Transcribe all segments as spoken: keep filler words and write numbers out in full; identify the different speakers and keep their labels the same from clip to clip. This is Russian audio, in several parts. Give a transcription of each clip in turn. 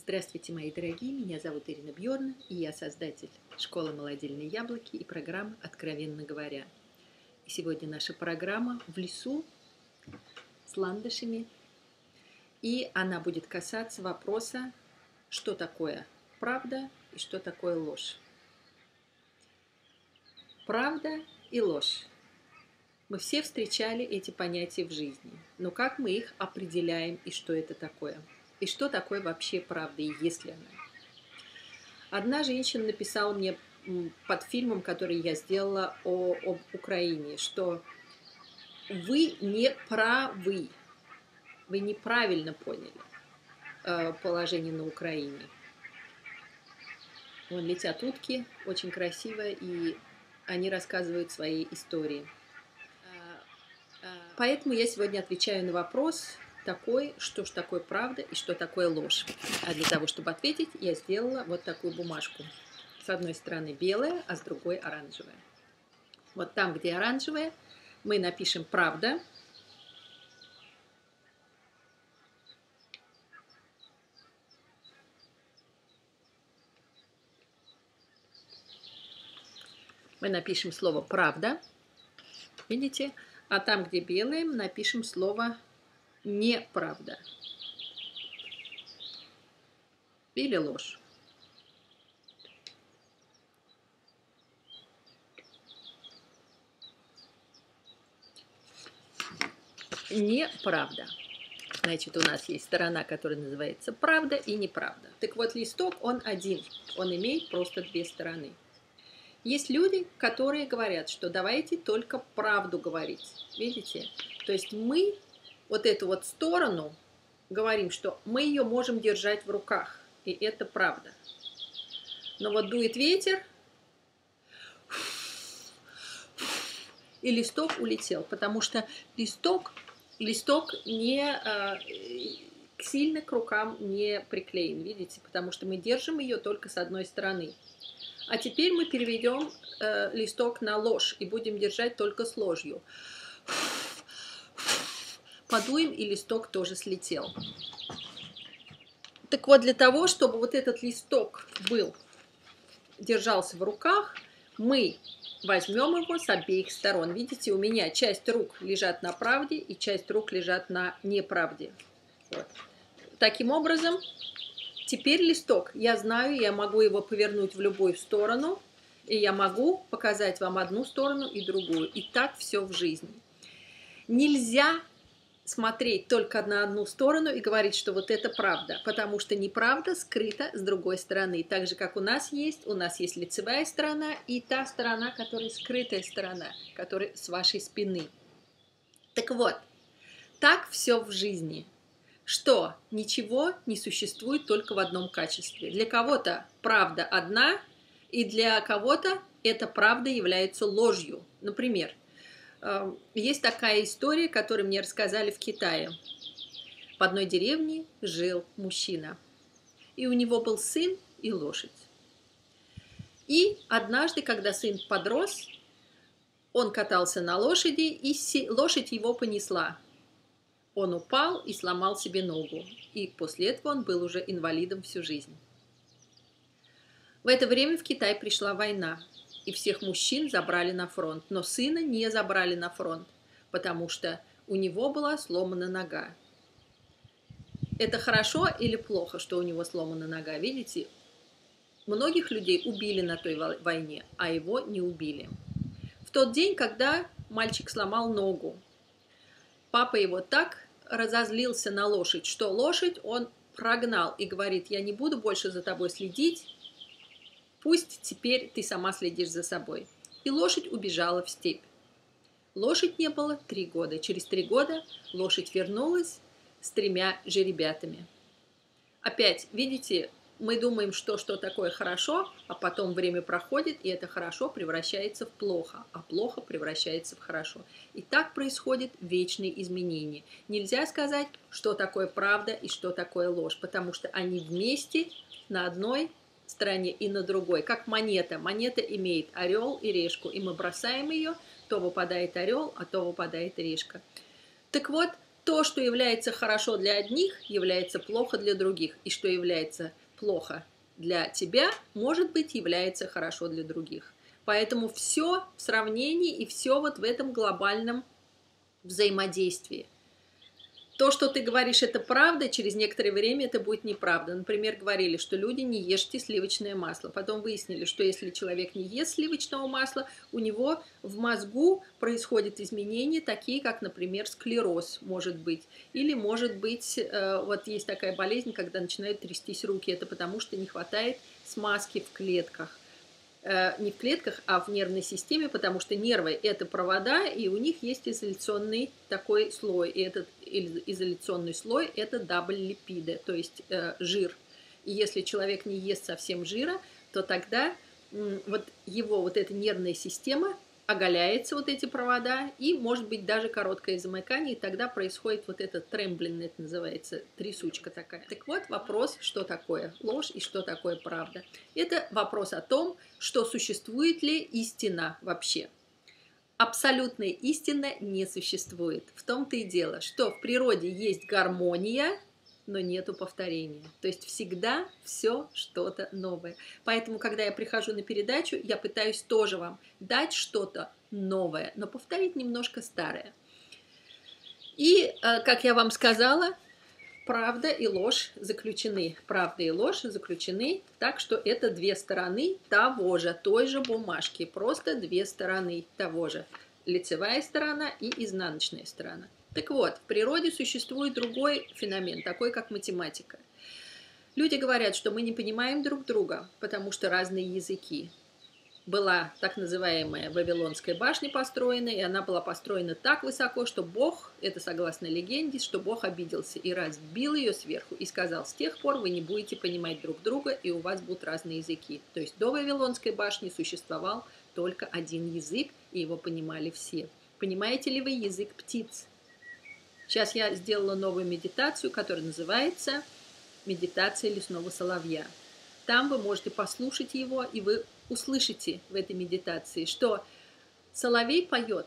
Speaker 1: Здравствуйте, мои дорогие, меня зовут Ирина Бьорна, и я создатель школы «Молодильные яблоки» и программы «Откровенно говоря». И сегодня наша программа в лесу с ландышами, и она будет касаться вопроса, что такое правда и что такое ложь. Правда и ложь. Мы все встречали эти понятия в жизни, но как мы их определяем и что это такое? И что такое вообще правда, и есть ли она? Одна женщина написала мне под фильмом, который я сделала о, об Украине, что вы не правы, вы неправильно поняли э, положение на Украине. Вон летят утки, очень красиво, и они рассказывают свои истории. Поэтому я сегодня отвечаю на вопрос такой, что ж такое правда и что такое ложь. А для того, чтобы ответить, я сделала вот такую бумажку. С одной стороны белая, а с другой оранжевая. Вот там, где оранжевая, мы напишем «правда». Мы напишем слово «правда». Видите? А там, где белое, мы напишем слово «неправда» или «ложь». Неправда. Значит, у нас есть сторона, которая называется правда и неправда. Так вот, листок, он один. Он имеет просто две стороны. Есть люди, которые говорят, что давайте только правду говорить. Видите? То есть мы вот эту вот сторону говорим, что мы ее можем держать в руках. И это правда. Но вот дует ветер, и листок улетел. Потому что листок, листок не, сильно к рукам не приклеен. Видите? Потому что мы держим ее только с одной стороны. А теперь мы переведем э, листок на ложь и будем держать только с ложью. Подуем, и листок тоже слетел. Так вот, для того, чтобы вот этот листок был, держался в руках, мы возьмем его с обеих сторон. Видите, у меня часть рук лежат на правде и часть рук лежат на неправде. Вот. Таким образом, теперь листок, я знаю, я могу его повернуть в любую сторону, и я могу показать вам одну сторону и другую. И так все в жизни. Нельзя смотреть только на одну сторону и говорить, что вот это правда, потому что неправда скрыта с другой стороны. Так же, как у нас есть, у нас есть лицевая сторона и та сторона, которая скрытая сторона, которая с вашей спины. Так вот, так все в жизни. Что ничего не существует только в одном качестве. Для кого-то правда одна, и для кого-то эта правда является ложью. Например, есть такая история, которую мне рассказали в Китае. В одной деревне жил мужчина, и у него был сын и лошадь. И однажды, когда сын подрос, он катался на лошади, и лошадь его понесла. Он упал и сломал себе ногу, и после этого он был уже инвалидом всю жизнь. В это время в Китай пришла война, и всех мужчин забрали на фронт, но сына не забрали на фронт, потому что у него была сломана нога. Это хорошо или плохо, что у него сломана нога? Видите, многих людей убили на той войне, а его не убили. В тот день, когда мальчик сломал ногу, папа его так разозлился на лошадь, что лошадь он прогнал и говорит: я не буду больше за тобой следить, пусть теперь ты сама следишь за собой. И лошадь убежала в степь. Лошадь не было три года. Через три года лошадь вернулась с тремя жеребятами. Опять, видите, мы думаем, что что такое хорошо, а потом время проходит, и это хорошо превращается в плохо, а плохо превращается в хорошо. И так происходит вечные изменения. Нельзя сказать, что такое правда и что такое ложь, потому что они вместе на одной стороне и на другой, как монета. Монета имеет орел и решку, и мы бросаем ее, то выпадает орел, а то выпадает решка. Так вот, То, что является хорошо для одних, является плохо для других. И что является плохо для тебя, может быть, является хорошо для других. Поэтому все в сравнении и все вот в этом глобальном взаимодействии. То, что ты говоришь, это правда, через некоторое время это будет неправда. Например, говорили, что люди не ешьте сливочное масло. Потом выяснили, что если человек не ест сливочного масла, у него в мозгу происходят изменения, такие как, например, склероз может быть. Или может быть, вот есть такая болезнь, когда начинают трястись руки. Это потому, что не хватает смазки в клетках. Не в клетках, а в нервной системе, потому что нервы – это провода, и у них есть изоляционный такой слой. И этот изоляционный слой – это дабл-липиды, то есть э, жир. И если человек не ест совсем жира, то тогда м, вот его вот эта нервная система оголяется, вот эти провода, и может быть даже короткое замыкание, и тогда происходит вот этот тремблин, это называется, трясучка такая. Так вот, вопрос, что такое ложь и что такое правда. Это вопрос о том, что существует ли истина вообще. Абсолютная истина не существует. В том-то и дело, что в природе есть гармония, но нету повторения. То есть всегда все что-то новое. Поэтому, когда я прихожу на передачу, я пытаюсь тоже вам дать что-то новое, но повторить немножко старое. И, как я вам сказала, правда и ложь заключены. Правда и ложь заключены так, что это две стороны того же, той же бумажки. Просто две стороны того же. Лицевая сторона и изнаночная сторона. Так вот, в природе существует другой феномен, такой как математика. Люди говорят, что мы не понимаем друг друга, потому что разные языки. Была так называемая Вавилонская башня построена, и она была построена так высоко, что Бог, это согласно легенде, что Бог обиделся и разбил ее сверху и сказал: с тех пор вы не будете понимать друг друга, и у вас будут разные языки. То есть до Вавилонской башни существовал только один язык, и его понимали все. Понимаете ли вы язык птиц? Сейчас я сделала новую медитацию, которая называется «Медитация лесного соловья». Там вы можете послушать его, и вы услышите в этой медитации, что соловей поет,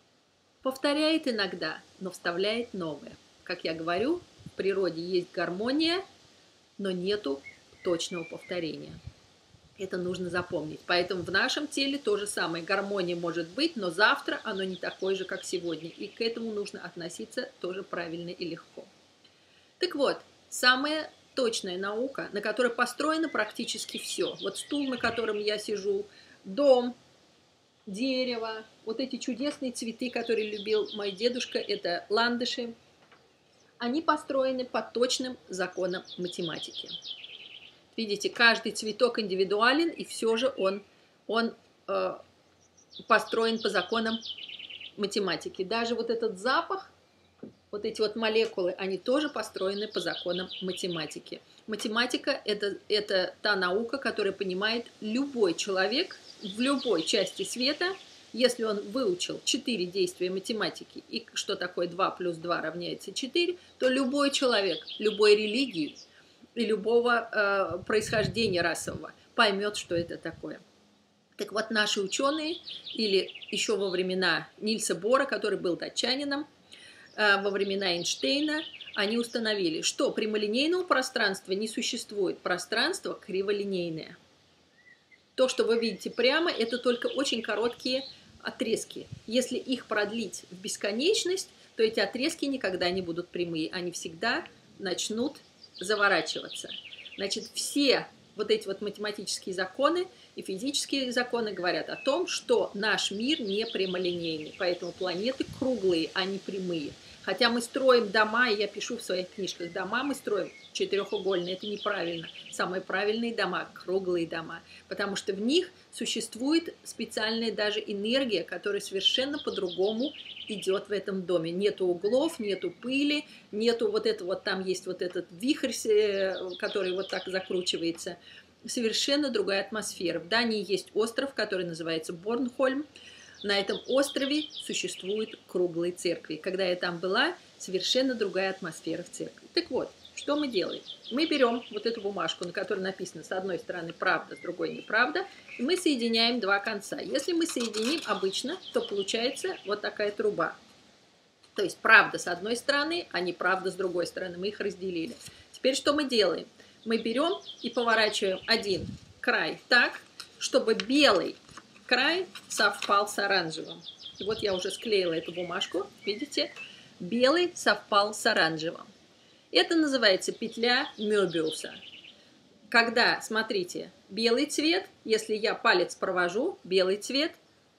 Speaker 1: повторяет иногда, но вставляет новое. Как я говорю, в природе есть гармония, но нету точного повторения. Это нужно запомнить. Поэтому в нашем теле то же самое. Гармония может быть, но завтра оно не такое же, как сегодня. И к этому нужно относиться тоже правильно и легко. Так вот, самая точная наука, на которой построено практически все. Вот стул, на котором я сижу, дом, дерево, вот эти чудесные цветы, которые любил мой дедушка, это ландыши, они построены по точным законам математики. Видите, каждый цветок индивидуален, и все же он, он э, построен по законам математики. Даже вот этот запах, вот эти вот молекулы, они тоже построены по законам математики. Математика это, – это та наука, которая понимает любой человек в любой части света. Если он выучил четыре действия математики, и что такое два плюс два равняется четыре, то любой человек, любой религии и любого э, происхождения расового поймет, что это такое. Так вот, наши ученые, или еще во времена Нильса Бора, который был датчанином, э, во времена Эйнштейна, они установили, что прямолинейного пространства не существует, пространство криволинейное. То, что вы видите прямо, это только очень короткие отрезки. Если их продлить в бесконечность, то эти отрезки никогда не будут прямые, они всегда начнут заворачиваться. Значит, все вот эти вот математические законы и физические законы говорят о том, что наш мир не прямолинейный, поэтому планеты круглые, а не прямые. Хотя мы строим дома, и я пишу в своих книжках, дома мы строим четырехугольные, это неправильно. Самые правильные дома – круглые дома, потому что в них существует специальная даже энергия, которая совершенно по-другому идет в этом доме. Нету углов, нету пыли, нету вот этого, вот там есть вот этот вихрь, который вот так закручивается. Совершенно другая атмосфера. В Дании есть остров, который называется Борнхольм. На этом острове существуют круглые церкви. Когда я там была, совершенно другая атмосфера в церкви. Так вот, что мы делаем? Мы берем вот эту бумажку, на которой написано с одной стороны правда, с другой неправда, и мы соединяем два конца. Если мы соединим обычно, то получается вот такая труба. То есть правда с одной стороны, а неправда с другой стороны. Мы их разделили. Теперь что мы делаем? Мы берем и поворачиваем один край так, чтобы белый край совпал с оранжевым. И вот я уже склеила эту бумажку. Видите? Белый совпал с оранжевым. Это называется петля Мёбиуса. Когда, смотрите, белый цвет, если я палец провожу, белый цвет,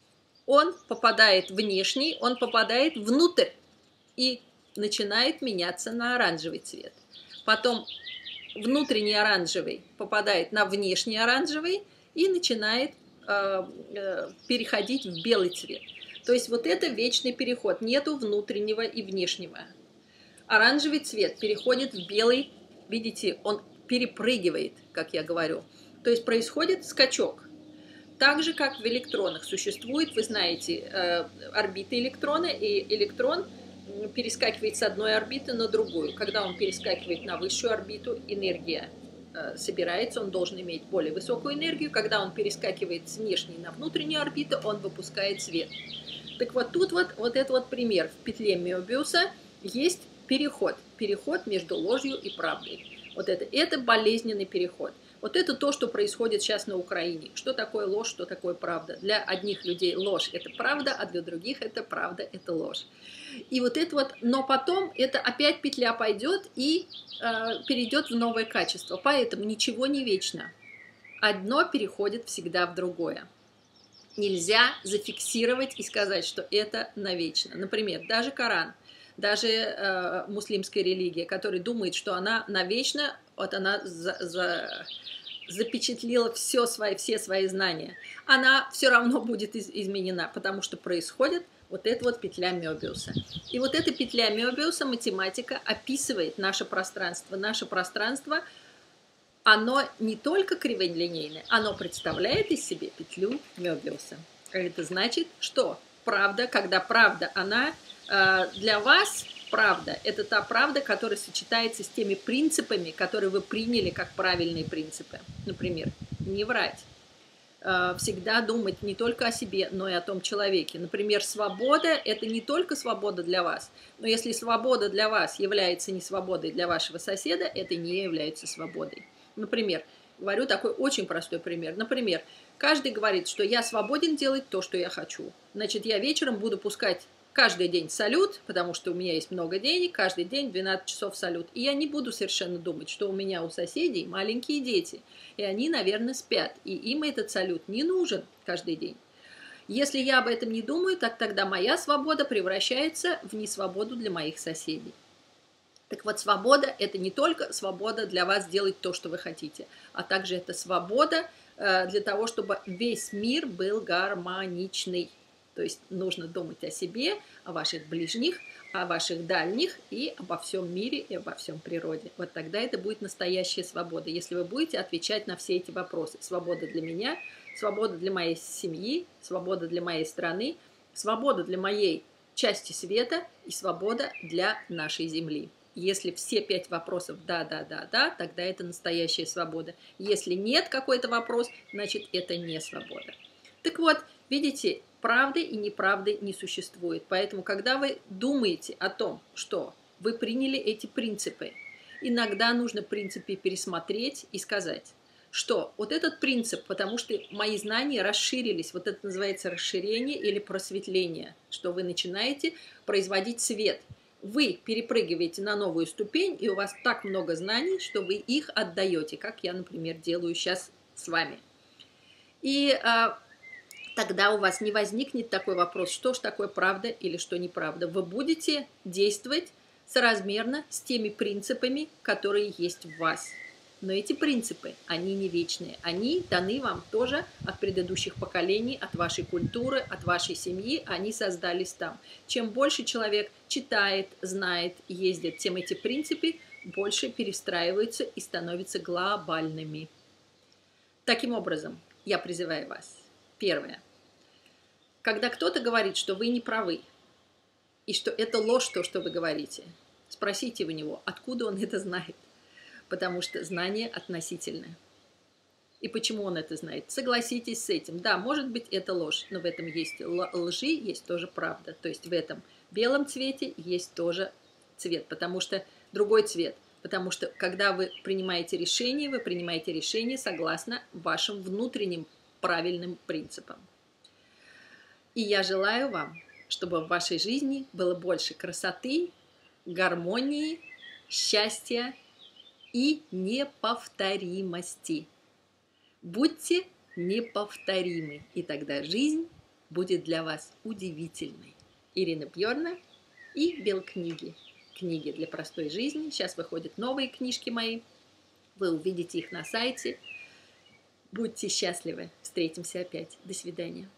Speaker 1: он попадает внешний, он попадает внутрь и начинает меняться на оранжевый цвет. Потом внутренний оранжевый попадает на внешний оранжевый и начинает э, э, переходить в белый цвет. То есть вот это вечный переход, нету внутреннего и внешнего. Оранжевый цвет переходит в белый, видите, он перепрыгивает, как я говорю. То есть происходит скачок. Так же, как в электронах существует, вы знаете, орбиты электрона, и электрон перескакивает с одной орбиты на другую. Когда он перескакивает на высшую орбиту, энергия собирается, он должен иметь более высокую энергию. Когда он перескакивает с внешней на внутреннюю орбиту, он выпускает свет. Так вот, тут вот, вот это вот пример. В петле Мёбиуса есть переход. Переход между ложью и правдой. Вот это, это болезненный переход. Вот это то, что происходит сейчас на Украине. Что такое ложь, что такое правда. Для одних людей ложь – это правда, а для других это правда, это ложь. И вот это вот, но потом это опять петля пойдет и э, перейдет в новое качество. Поэтому ничего не вечно. Одно переходит всегда в другое. Нельзя зафиксировать и сказать, что это навечно. Например, даже Коран. Даже э, муслимская религия, которая думает, что она навечно, вот она за, за, запечатлела все свои, все свои знания, она все равно будет из, изменена, потому что происходит вот эта вот петля Мёбиуса. И вот эта петля Мёбиуса, математика описывает наше пространство. Наше пространство, оно не только криволинейное, оно представляет из себя петлю Мёбиуса. Это значит, что правда, когда правда, она... Для вас правда – это та правда, которая сочетается с теми принципами, которые вы приняли как правильные принципы. Например, не врать. Всегда думать не только о себе, но и о том человеке. Например, свобода – это не только свобода для вас, но если свобода для вас является не свободой для вашего соседа, это не является свободой. Например, говорю такой очень простой пример. Например, каждый говорит, что я свободен делать то, что я хочу. Значит, я вечером буду пускать каждый день салют, потому что у меня есть много денег, каждый день двенадцать часов салют. И я не буду совершенно думать, что у меня у соседей маленькие дети, и они, наверное, спят, и им этот салют не нужен каждый день. Если я об этом не думаю, так тогда моя свобода превращается в несвободу для моих соседей. Так вот, свобода – это не только свобода для вас делать то, что вы хотите, а также это свобода э, для того, чтобы весь мир был гармоничный. То есть нужно думать о себе, о ваших ближних, о ваших дальних и обо всем мире и обо всем природе. Вот тогда это будет настоящая свобода, если вы будете отвечать на все эти вопросы. Свобода для меня, свобода для моей семьи, свобода для моей страны, свобода для моей части света и свобода для нашей земли. Если все пять вопросов «да, да, да, да», тогда это настоящая свобода. Если нет какой-то вопрос, значит это не свобода. Так вот, видите, правды и неправды не существует. Поэтому, когда вы думаете о том, что вы приняли эти принципы, иногда нужно принципы пересмотреть и сказать, что вот этот принцип, потому что мои знания расширились, вот это называется расширение или просветление, что вы начинаете производить свет. Вы перепрыгиваете на новую ступень, и у вас так много знаний, что вы их отдаете, как я, например, делаю сейчас с вами. И а, тогда у вас не возникнет такой вопрос, что ж такое правда или что неправда. Вы будете действовать соразмерно с теми принципами, которые есть в вас. Но эти принципы, они не вечные. Они даны вам тоже от предыдущих поколений, от вашей культуры, от вашей семьи. Они создались там. Чем больше человек читает, знает, ездит, тем эти принципы больше перестраиваются и становятся глобальными. Таким образом, я призываю вас. Первое. Когда кто-то говорит, что вы не правы, и что это ложь, то, что вы говорите, спросите у него, откуда он это знает. Потому что знание относительное. И почему он это знает? Согласитесь с этим. Да, может быть, это ложь, но в этом есть лжи, есть тоже правда. То есть в этом В белом цвете есть тоже цвет, потому что другой цвет. Потому что, когда вы принимаете решение, вы принимаете решение согласно вашим внутренним правильным принципам. И я желаю вам, чтобы в вашей жизни было больше красоты, гармонии, счастья и неповторимости. Будьте неповторимы, и тогда жизнь будет для вас удивительной. Ирина Бьорна и Белкниги. Книги для простой жизни. Сейчас выходят новые книжки мои. Вы увидите их на сайте. Будьте счастливы. Встретимся опять. До свидания.